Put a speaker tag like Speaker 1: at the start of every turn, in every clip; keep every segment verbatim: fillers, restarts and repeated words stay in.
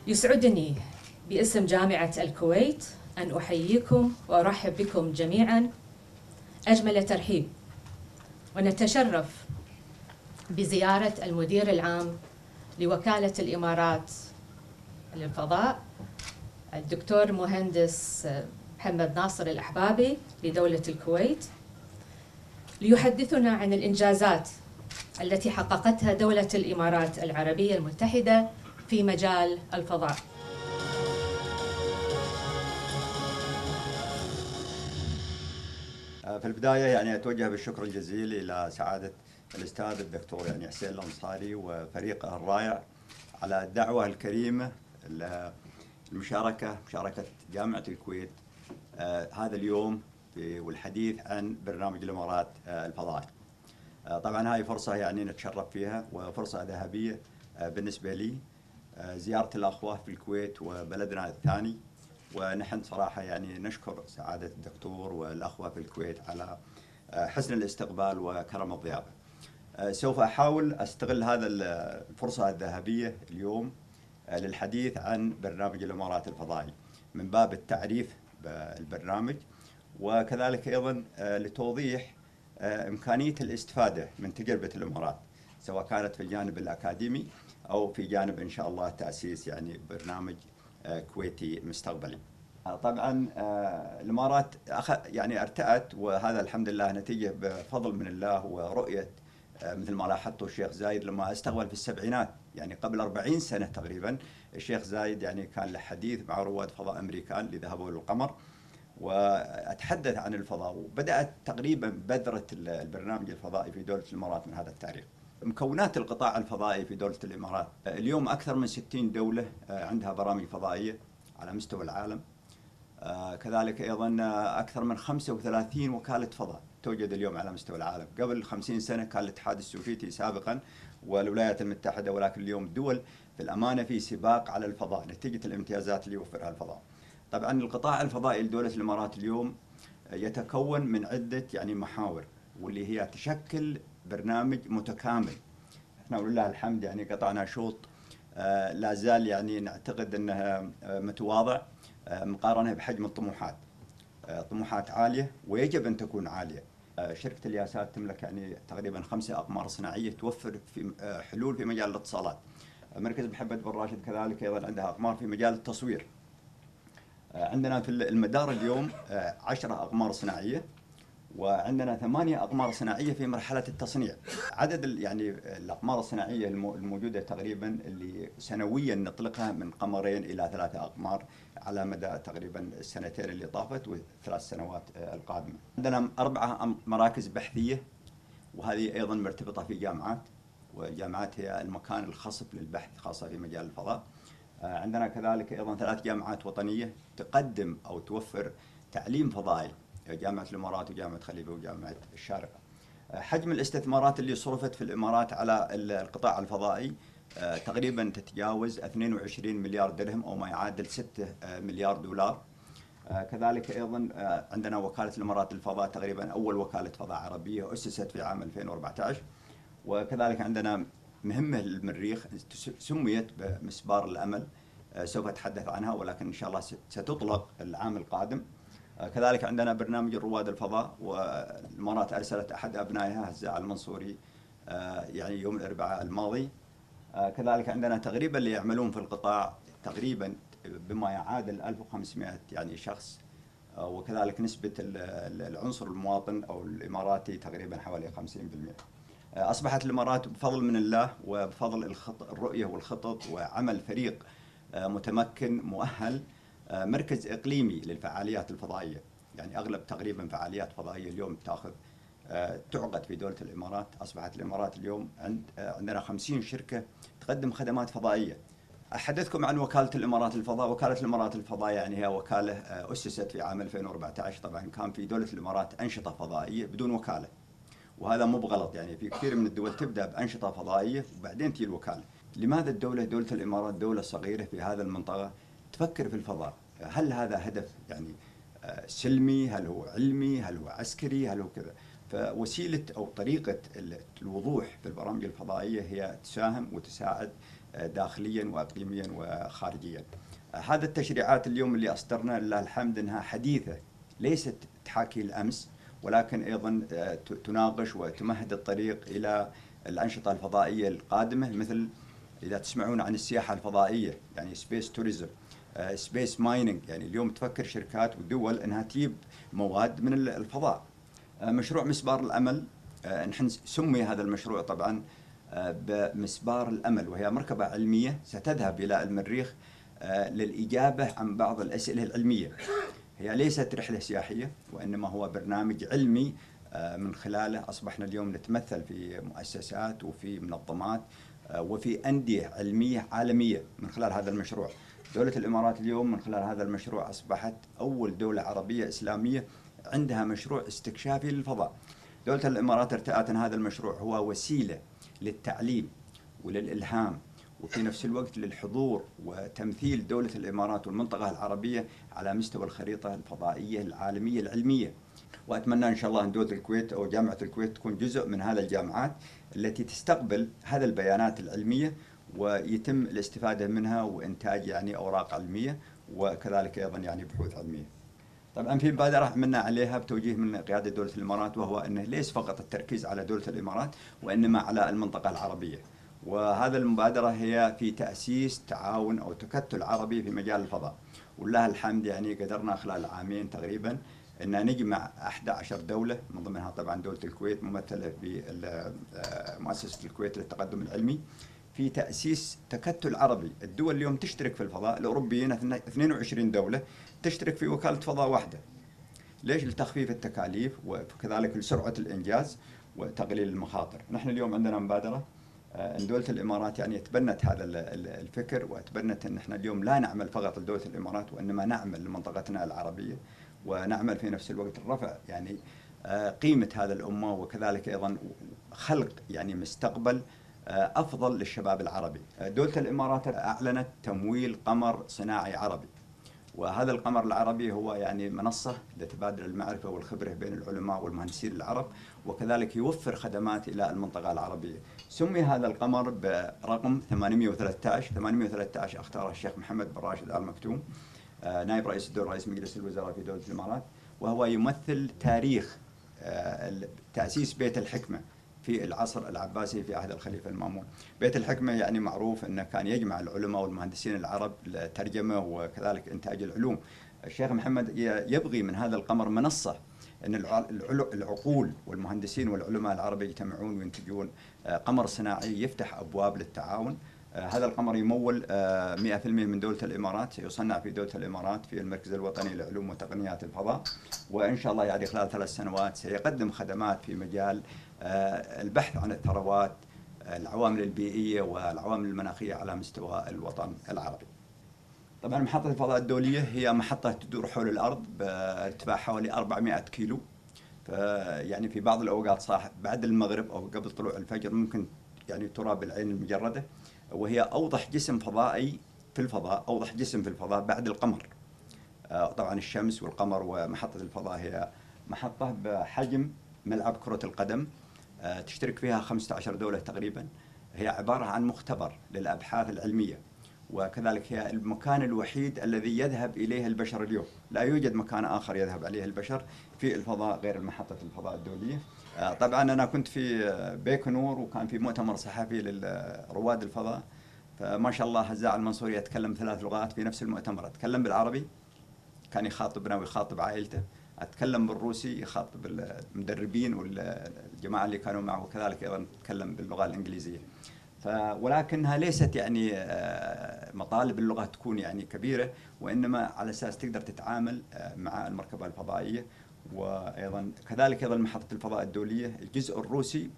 Speaker 1: يسعدني باسم جامعة الكويت أن أحييكم وأرحب بكم جميعاً أجمل ترحيب، ونتشرف بزيارة المدير العام لوكالة الإمارات للفضاء الدكتور مهندس محمد ناصر الأحبابي لدولة الكويت، ليحدثنا عن الإنجازات التي حققتها دولة الإمارات العربية المتحدة في مجال الفضاء.
Speaker 2: في البداية يعني أتوجه بالشكر الجزيل إلى سعادة الأستاذ الدكتور يعني حسين الأنصاري وفريقه الرائع على الدعوة الكريمة المشاركة مشاركة جامعة الكويت آه هذا اليوم والحديث عن برنامج الإمارات آه الفضائي. آه طبعا هاي فرصة يعني نتشرف فيها وفرصة ذهبية آه بالنسبة لي، آه زيارة الأخوة في الكويت وبلدنا الثاني، ونحن صراحة يعني نشكر سعادة الدكتور والأخوة في الكويت على حسن الاستقبال وكرم الضيافة. سوف أحاول أستغل هذا الفرصة الذهبية اليوم للحديث عن برنامج الإمارات الفضائي من باب التعريف بالبرنامج، وكذلك أيضا لتوضيح إمكانية الاستفادة من تجربة الإمارات، سواء كانت في الجانب الأكاديمي أو في جانب إن شاء الله تأسيس يعني برنامج كويتي مستقبلي. طبعا الامارات يعني ارتأت، وهذا الحمد لله نتيجه بفضل من الله ورؤيه مثل ما لاحظتوا الشيخ زايد لما استقبل في السبعينات، يعني قبل أربعين سنة تقريبا. الشيخ زايد يعني كان له حديث مع رواد فضاء امريكان اللي ذهبوا للقمر، واتحدث عن الفضاء، وبدات تقريبا بذره البرنامج الفضائي في دوله الامارات من هذا التاريخ. مكونات القطاع الفضائي في دولة الإمارات اليوم أكثر من ستين دولة عندها برامج فضائية على مستوى العالم. كذلك أيضا أكثر من خمسة وثلاثين وكالة فضاء توجد اليوم على مستوى العالم. قبل خمسين سنة كان الاتحاد السوفيتي سابقا والولايات المتحدة، ولكن اليوم الدول في الأمانة في سباق على الفضاء نتيجة الامتيازات اللي يوفرها الفضاء. طبعا القطاع الفضائي لدولة الإمارات اليوم يتكون من عدة يعني محاور، واللي هي تشكل برنامج متكامل. احنا ولله الحمد يعني قطعنا شوط آه لا زال يعني نعتقد انها آه متواضع آه مقارنه بحجم الطموحات. آه طموحات عاليه ويجب ان تكون عاليه. آه شركه الياسات تملك يعني تقريبا خمسه اقمار صناعيه توفر في آه حلول في مجال الاتصالات. آه مركز محمد بن راشد كذلك ايضا عندها اقمار في مجال التصوير. آه عندنا في المدار اليوم آه عشرة اقمار صناعيه، وعندنا ثمانية أقمار صناعية في مرحلة التصنيع. عدد يعني الأقمار الصناعية الموجودة تقريبا اللي سنويا نطلقها من قمرين إلى ثلاثة أقمار على مدى تقريبا السنتين اللي طافت والثلاث سنوات القادمة. عندنا أربعة مراكز بحثية، وهذه أيضا مرتبطة في جامعات، والجامعات هي المكان الخصب للبحث خاصة في مجال الفضاء. عندنا كذلك أيضا ثلاث جامعات وطنية تقدم أو توفر تعليم فضائي، جامعة الإمارات وجامعة خليفة وجامعة الشارقة. حجم الاستثمارات اللي صرفت في الإمارات على القطاع الفضائي تقريبا تتجاوز اثنين وعشرين مليار درهم أو ما يعادل ستة مليار دولار. كذلك أيضا عندنا وكالة الإمارات للفضاء، تقريبا أول وكالة فضاء عربية أسست في عام ألفين وأربعة عشر. وكذلك عندنا مهمة للمريخ سميت بمسبار الأمل، سوف أتحدث عنها ولكن إن شاء الله ستطلق العام القادم. كذلك عندنا برنامج رواد الفضاء، والإمارات أرسلت أحد أبنائها هزاع المنصوري يعني يوم الأربعاء الماضي. كذلك عندنا تقريبا اللي يعملون في القطاع تقريبا بما يعادل ألف وخمسمائة يعني شخص، وكذلك نسبة العنصر المواطن أو الإماراتي تقريبا حوالي خمسين بالمئة. أصبحت الإمارات بفضل من الله وبفضل الخط الرؤية والخطط وعمل فريق متمكن مؤهل مركز إقليمي للفعاليات الفضائية. يعني أغلب تقريبا فعاليات فضائية اليوم تأخذ تعقد في دولة الإمارات. أصبحت الإمارات اليوم عند عندنا خمسين شركة تقدم خدمات فضائية. أحدثكم عن وكالة الإمارات للفضاء. وكالة الإمارات للفضاء يعني هي وكالة أسست في عام ألفين وأربعة عشر. طبعا كان في دولة الإمارات أنشطة فضائية بدون وكالة، وهذا مو بغلط، يعني في كثير من الدول تبدأ بأنشطة فضائية وبعدين تجي الوكالة. لماذا الدولة دولة الإمارات دولة صغيرة في هذا المنطقة تفكر في الفضاء؟ هل هذا هدف يعني سلمي؟ هل هو علمي؟ هل هو عسكري؟ هل هو كذا؟ فوسيلة أو طريقة الوضوح في البرامج الفضائية هي تساهم وتساعد داخليا واقليميا وخارجيا. هذا التشريعات اليوم اللي اصدرنا لله الحمد انها حديثه، ليست تحاكي الامس، ولكن ايضا تناقش وتمهد الطريق الى الانشطه الفضائيه القادمه، مثل اذا تسمعون عن السياحه الفضائيه يعني سبيس توريزم، سبيس مايننج، يعني اليوم تفكر شركات ودول انها تجيب مواد من الفضاء. مشروع مسبار الامل، نحن سمي هذا المشروع طبعا بمسبار الامل، وهي مركبه علميه ستذهب الى المريخ للاجابه عن بعض الاسئله العلميه. هي ليست رحله سياحيه، وانما هو برنامج علمي من خلاله اصبحنا اليوم نتمثل في مؤسسات وفي منظمات وفي انديه علميه عالميه من خلال هذا المشروع. دولة الامارات اليوم من خلال هذا المشروع اصبحت اول دوله عربيه اسلاميه عندها مشروع استكشافي للفضاء. دولة الامارات ارتأت ان هذا المشروع هو وسيله للتعليم وللالهام، وفي نفس الوقت للحضور وتمثيل دولة الامارات والمنطقه العربيه على مستوى الخريطه الفضائيه العالميه العلميه. واتمنى ان شاء الله ان دوله الكويت او جامعه الكويت تكون جزء من هذه الجامعات التي تستقبل هذه البيانات العلميه ويتم الاستفاده منها وانتاج يعني اوراق علميه، وكذلك ايضا يعني بحوث علميه. طبعا في مبادره عملنا عليها بتوجيه من قياده دوله الامارات، وهو انه ليس فقط التركيز على دوله الامارات وانما على المنطقه العربيه. وهذا المبادره هي في تاسيس تعاون او تكتل عربي في مجال الفضاء. ولله الحمد يعني قدرنا خلال عامين تقريبا ان نجمع أحد عشر دوله، من ضمنها طبعا دوله الكويت ممثله بمؤسسه الكويت للتقدم العلمي، في تأسيس تكتل عربي. الدول اليوم تشترك في الفضاء، الأوروبيين اثنين وعشرين دولة تشترك في وكالة فضاء واحدة. ليش؟ لتخفيف التكاليف وكذلك لسرعة الإنجاز وتقليل المخاطر. نحن اليوم عندنا مبادرة أن دولة الإمارات يعني تبنت هذا الفكر، وتبنت أن احنا اليوم لا نعمل فقط لدولة الإمارات وإنما نعمل لمنطقتنا العربية، ونعمل في نفس الوقت الرفع يعني قيمة هذا الأمة، وكذلك أيضا خلق يعني مستقبل أفضل للشباب العربي. دولة الإمارات أعلنت تمويل قمر صناعي عربي، وهذا القمر العربي هو يعني منصة لتبادل المعرفة والخبرة بين العلماء والمهندسين العرب، وكذلك يوفر خدمات إلى المنطقة العربية. سمي هذا القمر برقم ثمانمئة وثلاثة عشر. ثمانمئة وثلاثة عشر اختاره الشيخ محمد بن راشد آل مكتوم، نائب رئيس الدولة رئيس مجلس الوزراء في دولة الإمارات، وهو يمثل تاريخ تأسيس بيت الحكمة في العصر العباسي في عهد الخليفة المأمون. بيت الحكمة يعني معروف أنه كان يجمع العلماء والمهندسين العرب للترجمة وكذلك إنتاج العلوم. الشيخ محمد يبغي من هذا القمر منصة أن العقول والمهندسين والعلماء العرب يجتمعون وينتجون قمر صناعي يفتح أبواب للتعاون. هذا القمر يمول مئة بالمئة من دولة الإمارات، سيصنع في دولة الإمارات في المركز الوطني لعلوم وتقنيات الفضاء، وإن شاء الله يعني خلال ثلاث سنوات سيقدم خدمات في مجال البحث عن الثروات، العوامل البيئية والعوامل المناخية على مستوى الوطن العربي. طبعا محطة الفضاء الدولية هي محطة تدور حول الأرض بارتفاع حوالي أربعمئة كيلو، يعني في بعض الأوقات صح بعد المغرب أو قبل طلوع الفجر ممكن يعني ترى بالعين المجردة، وهي أوضح جسم فضائي في الفضاء، أوضح جسم في الفضاء بعد القمر. طبعا الشمس والقمر. ومحطة الفضاء هي محطة بحجم ملعب كرة القدم، تشترك فيها خمسة عشر دولة تقريبا. هي عبارة عن مختبر للأبحاث العلمية، وكذلك هي المكان الوحيد الذي يذهب إليه البشر اليوم. لا يوجد مكان آخر يذهب إليه البشر في الفضاء غير محطة الفضاء الدولية. طبعا أنا كنت في بيكونور وكان في مؤتمر صحفي لرواد الفضاء، فما شاء الله هزاع المنصوري يتكلم ثلاث لغات في نفس المؤتمر. أتكلم بالعربي، كان يخاطبنا ويخاطب عائلته. أتكلم بالروسي، يخاطب المدربين والجماعة اللي كانوا معه، وكذلك أيضا أتكلم باللغة الإنجليزية. ولكنها ليست يعني مطالب اللغة تكون يعني كبيرة، وإنما على أساس تقدر تتعامل مع المركبة الفضائية. وأيضا كذلك أيضا محطة الفضاء الدولية الجزء الروسي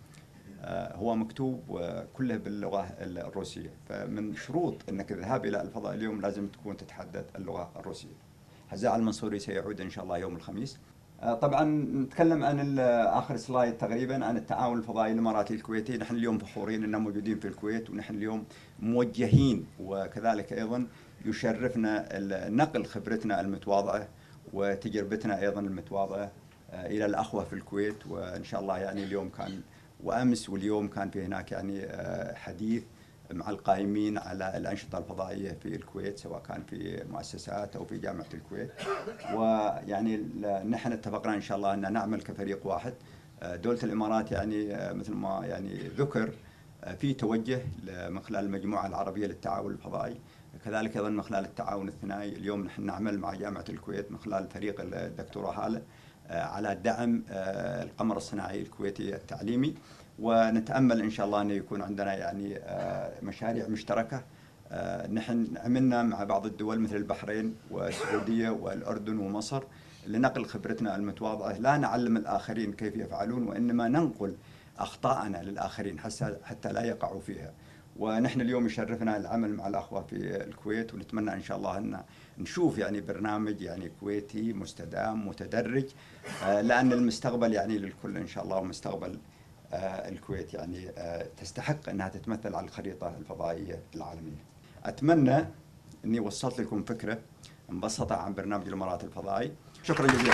Speaker 2: هو مكتوب كله باللغة الروسية، فمن شروط أنك الذهاب إلى الفضاء اليوم لازم تكون تتحدث اللغة الروسية. هزاع المنصوري سيعود إن شاء الله يوم الخميس. طبعا نتكلم عن آخر سلايد تقريبا عن التعاون الفضائي الإماراتي الكويتي. نحن اليوم فخورين أننا موجودين في الكويت، ونحن اليوم موجهين، وكذلك أيضا يشرفنا نقل خبرتنا المتواضعة وتجربتنا أيضا المتواضعة إلى الأخوة في الكويت. وإن شاء الله يعني اليوم كان وأمس واليوم كان في هناك يعني حديث مع القائمين على الأنشطة الفضائية في الكويت، سواء كان في مؤسسات أو في جامعة الكويت. ويعني نحن اتفقنا إن شاء الله أن نعمل كفريق واحد. دولة الإمارات يعني مثل ما يعني ذكر في توجه من خلال المجموعة العربية للتعاون الفضائي، كذلك أيضا من خلال التعاون الثنائي. اليوم نحن نعمل مع جامعة الكويت من خلال فريق الدكتورة هالة على دعم القمر الصناعي الكويتي التعليمي، ونتأمل إن شاء الله أن يكون عندنا يعني مشاريع مشتركة. نحن عملنا مع بعض الدول مثل البحرين والسعودية والأردن ومصر لنقل خبرتنا المتواضعة، لا نعلم الآخرين كيف يفعلون، وإنما ننقل أخطاءنا للآخرين حتى لا يقعوا فيها. ونحن اليوم يشرفنا العمل مع الأخوة في الكويت، ونتمنى إن شاء الله أن نشوف يعني برنامج يعني كويتي مستدام متدرج، لأن المستقبل يعني للكل إن شاء الله، ومستقبل الكويت يعني تستحق أنها تتمثل على الخريطة الفضائية العالمية. أتمنى أني وصلت لكم فكرة مبسطة عن برنامج الإمارات الفضائي. شكرا جزيلا.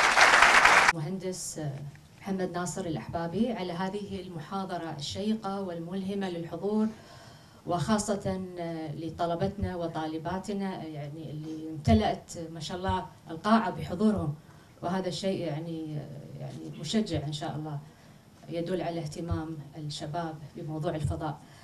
Speaker 1: مهندس محمد ناصر الأحبابي على هذه المحاضرة الشيقة والملهمة للحضور، وخاصة لطلبتنا وطالباتنا يعني اللي امتلأت ما شاء الله القاعة بحضورهم، وهذا الشيء يعني يعني مشجع إن شاء الله، يدل على اهتمام الشباب بموضوع الفضاء.